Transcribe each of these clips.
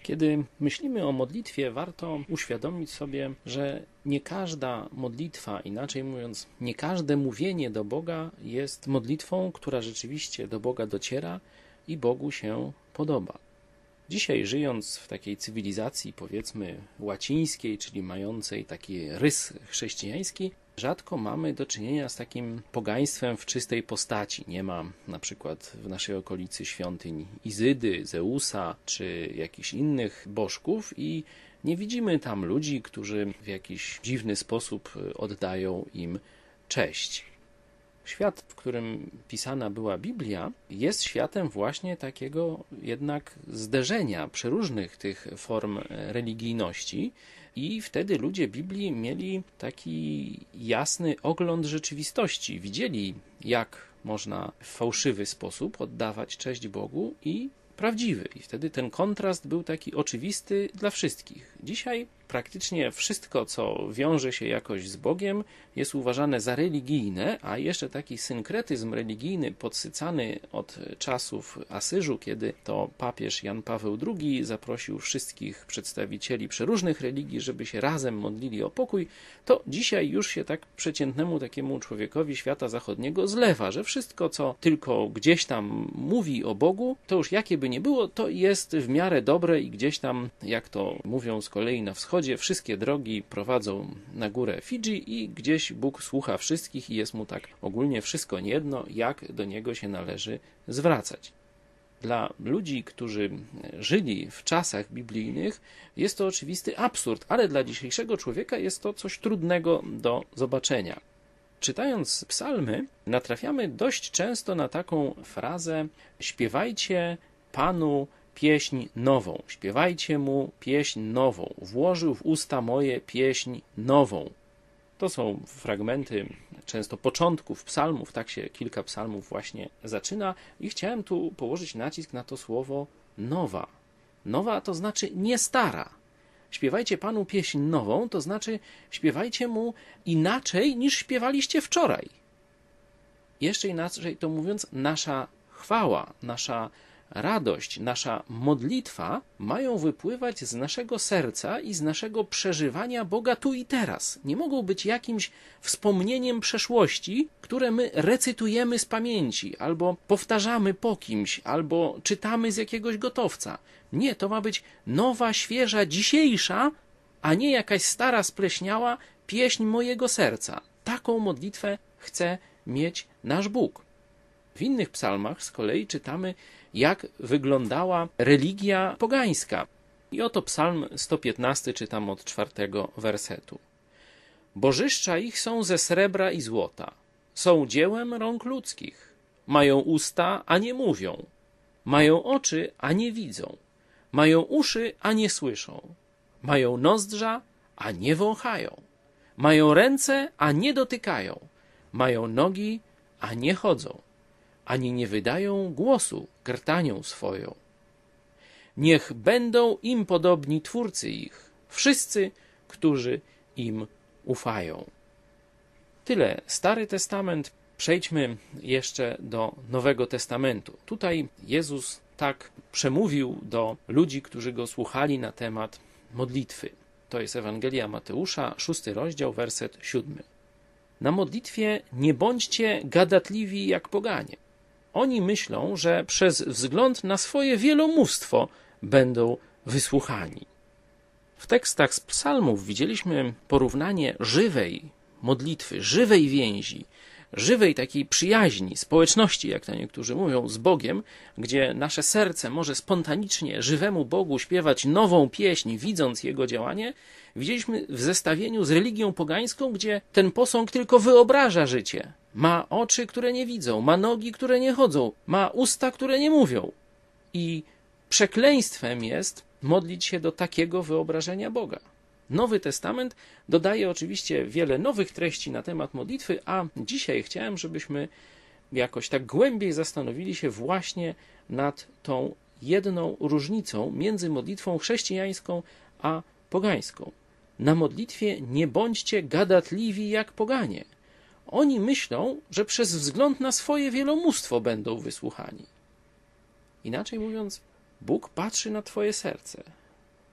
Kiedy myślimy o modlitwie, warto uświadomić sobie, że nie każda modlitwa, inaczej mówiąc, nie każde mówienie do Boga jest modlitwą, która rzeczywiście do Boga dociera i Bogu się podoba. Dzisiaj, żyjąc w takiej cywilizacji, powiedzmy, łacińskiej, czyli mającej taki rys chrześcijański, rzadko mamy do czynienia z takim pogaństwem w czystej postaci. Nie ma na przykład w naszej okolicy świątyń Izydy, Zeusa czy jakichś innych bożków i nie widzimy tam ludzi, którzy w jakiś dziwny sposób oddają im cześć. Świat, w którym pisana była Biblia, jest światem właśnie takiego jednak zderzenia przeróżnych tych form religijności i wtedy ludzie Biblii mieli taki jasny ogląd rzeczywistości. Widzieli, jak można w fałszywy sposób oddawać cześć Bogu i prawdziwy. I wtedy ten kontrast był taki oczywisty dla wszystkich. Dzisiaj praktycznie wszystko, co wiąże się jakoś z Bogiem, jest uważane za religijne, a jeszcze taki synkretyzm religijny podsycany od czasów Asyżu, kiedy to papież Jan Paweł II zaprosił wszystkich przedstawicieli przeróżnych religii, żeby się razem modlili o pokój, to dzisiaj już się tak przeciętnemu takiemu człowiekowi świata zachodniego zlewa, że wszystko, co tylko gdzieś tam mówi o Bogu, to już jakie by nie było, to jest w miarę dobre i gdzieś tam, jak to mówią z kolei na wschodzie, wszystkie drogi prowadzą na górę Fidżi i gdzieś Bóg słucha wszystkich i jest mu tak ogólnie wszystko jedno, jak do niego się należy zwracać. Dla ludzi, którzy żyli w czasach biblijnych, jest to oczywisty absurd, ale dla dzisiejszego człowieka jest to coś trudnego do zobaczenia. Czytając psalmy, natrafiamy dość często na taką frazę: śpiewajcie Panu pieśń nową, śpiewajcie Mu pieśń nową, włożył w usta moje pieśń nową. To są fragmenty często początków psalmów, tak się kilka psalmów właśnie zaczyna i chciałem tu położyć nacisk na to słowo nowa. Nowa to znaczy nie stara. Śpiewajcie Panu pieśń nową, to znaczy śpiewajcie Mu inaczej niż śpiewaliście wczoraj. Jeszcze inaczej to mówiąc, nasza chwała, nasza radość, nasza modlitwa mają wypływać z naszego serca i z naszego przeżywania Boga tu i teraz. Nie mogą być jakimś wspomnieniem przeszłości, które my recytujemy z pamięci, albo powtarzamy po kimś, albo czytamy z jakiegoś gotowca. Nie, to ma być nowa, świeża, dzisiejsza, a nie jakaś stara, spleśniała pieśń mojego serca. Taką modlitwę chce mieć nasz Bóg. W innych psalmach z kolei czytamy, jak wyglądała religia pogańska. I oto psalm 115, czytam od 4 wersetu. Bożyszcza ich są ze srebra i złota, są dziełem rąk ludzkich. Mają usta, a nie mówią. Mają oczy, a nie widzą. Mają uszy, a nie słyszą. Mają nozdrza, a nie wąchają. Mają ręce, a nie dotykają. Mają nogi, a nie chodzą. Ani nie wydają głosu grtanią swoją. Niech będą im podobni Twórcy ich, wszyscy, którzy im ufają. Tyle Stary Testament. Przejdźmy jeszcze do Nowego Testamentu. Tutaj Jezus tak przemówił do ludzi, którzy Go słuchali na temat modlitwy. To jest Ewangelia Mateusza, 6 rozdział, werset 7. Na modlitwie nie bądźcie gadatliwi jak poganie. Oni myślą, że przez wzgląd na swoje wielomówstwo będą wysłuchani. W tekstach z psalmów widzieliśmy porównanie żywej modlitwy, żywej więzi, żywej takiej przyjaźni, społeczności, jak to niektórzy mówią, z Bogiem, gdzie nasze serce może spontanicznie żywemu Bogu śpiewać nową pieśń, widząc Jego działanie. Widzieliśmy w zestawieniu z religią pogańską, gdzie ten posąg tylko wyobraża życie. Ma oczy, które nie widzą, ma nogi, które nie chodzą, ma usta, które nie mówią. I przekleństwem jest modlić się do takiego wyobrażenia Boga. Nowy Testament dodaje oczywiście wiele nowych treści na temat modlitwy, a dzisiaj chciałem, żebyśmy jakoś tak głębiej zastanowili się właśnie nad tą jedną różnicą między modlitwą chrześcijańską a pogańską. Na modlitwie nie bądźcie gadatliwi jak poganie. Oni myślą, że przez wzgląd na swoje wielomóstwo będą wysłuchani. Inaczej mówiąc, Bóg patrzy na twoje serce.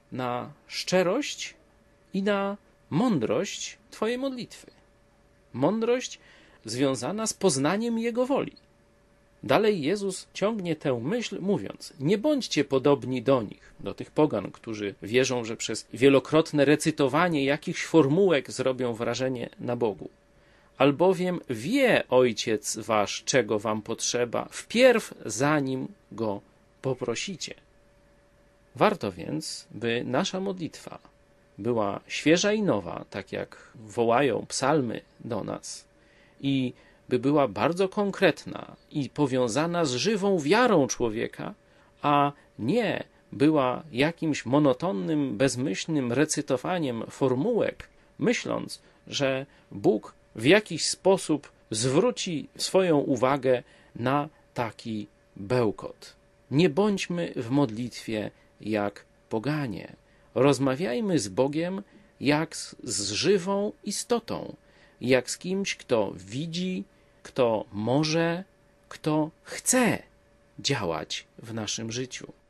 na szczerość i na mądrość twojej modlitwy. Mądrość związana z poznaniem Jego woli. Dalej Jezus ciągnie tę myśl, mówiąc: nie bądźcie podobni do nich, do tych pogan, którzy wierzą, że przez wielokrotne recytowanie jakichś formułek zrobią wrażenie na Bogu. Albowiem wie Ojciec wasz, czego wam potrzeba, wpierw zanim Go poprosicie. Warto więc, by nasza modlitwa była świeża i nowa, tak jak wołają psalmy do nas, i by była bardzo konkretna i powiązana z żywą wiarą człowieka, a nie była jakimś monotonnym, bezmyślnym recytowaniem formułek, myśląc, że Bóg w jakiś sposób zwróci swoją uwagę na taki bełkot. Nie bądźmy w modlitwie jak poganie. Rozmawiajmy z Bogiem jak z żywą istotą, jak z kimś, kto widzi, kto może, kto chce działać w naszym życiu.